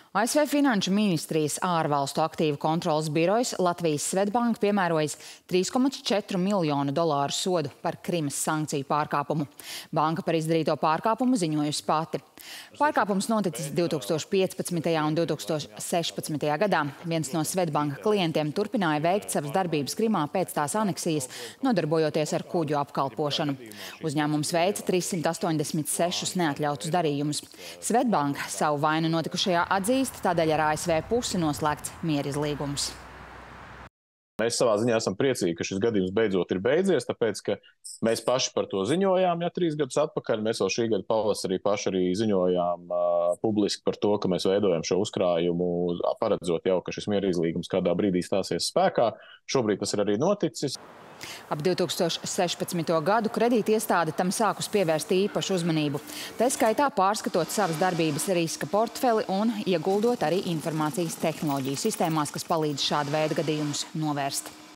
ASV Finanšu ministrijas ārvalstu aktīvu kontrolas birojs Latvijas Svedbank piemērojas $3,4 miljonu sodu par Krimas sankciju pārkāpumu. Banka par izdarīto pārkāpumu ziņojusi pati. Pārkāpums noticis 2015. un 2016. gadā. Viens no Svedbanka klientiem turpināja veikt savas darbības Krimā pēc tās aneksijas, nodarbojoties ar kuģu apkalpošanu. Uzņēmums veica 386 neatļautus darījumus. Svedbank savu vainu notikušajā atzīst, tādēļ ar ASV pusi noslēgts mierizlīgums. Mēs savā ziņā esam priecīgi, ka šis gadījums beidzot ir beidzies, tāpēc, ka mēs paši par to ziņojām, 3 gadus atpakaļ. Mēs vēl šī gada pavasarī paši ziņojām publiski par to, ka mēs veidojam šo uzkrājumu, paredzot jau, ka šis mierīzlīgums kādā brīdī stāsies spēkā. Šobrīd tas ir arī noticis. Ap 2016. gadu kredītiestāde tam sākus pievērst īpašu uzmanību. Tā skaitā pārskatot savas darbības riska portfeli un ieguldot arī informācijas tehnoloģiju sistēmās, kas palīdz šādu veidu gadījumus novērst.